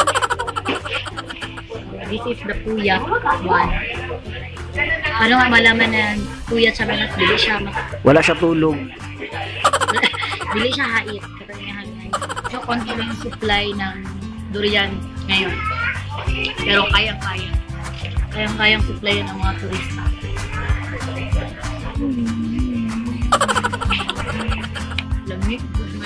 This is the puya one. Ano nga malaman na puya sa mga dili siya Wala siya tulog. dili siya hait. So, konti lang yung supply ng durian ngayon. Pero kayang-kaya. Kayang-kayang supply ng mga turista. Lamig.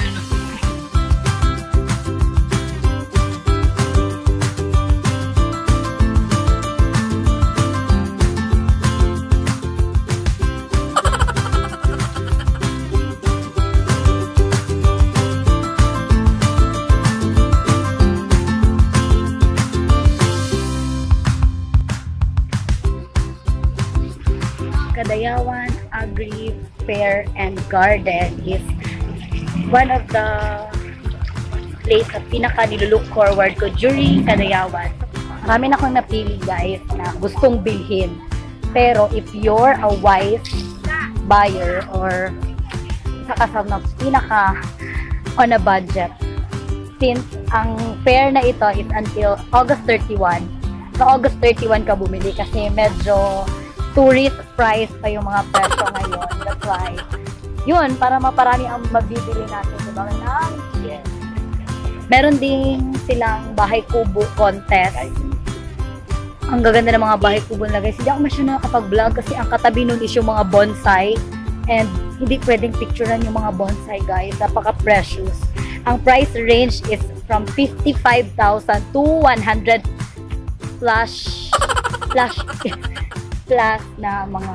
Kadayawan Agri Fair and Garden is one of the place na pinaka nilulook forward ko during Kadayawan. Marami na akong napili guys na gustong bilhin. Pero if you're a wise buyer or sa na pinaka on a budget, since ang fair na ito is until August 31, sa August 31 ka bumili kasi medyo tourist price pa yung mga presyo ngayon. That's why, yun, para maparami ang mabibili natin. Diba? Yes. Meron ding silang bahay kubo contest. Ang gaganda ng mga bahay kubo nila guys. Hindi ako masyadong nakapag-vlog kasi ang katabi nun is yung mga bonsai. And hindi pwedeng picturean yung mga bonsai guys. Napaka-precious. Ang price range is from 55,000 to 100 plus na mga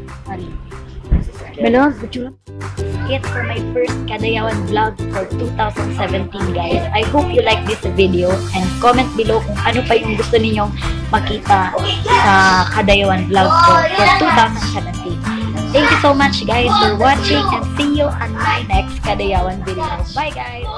melons. It's for my first Kadayawan vlog for 2017 guys. I hope you like this video and comment below kung ano pa yung gusto ninyong makita sa Kadayawan vlog ko for 2017. Thank you so much guys for watching and see you on my next Kadayawan video. Bye guys!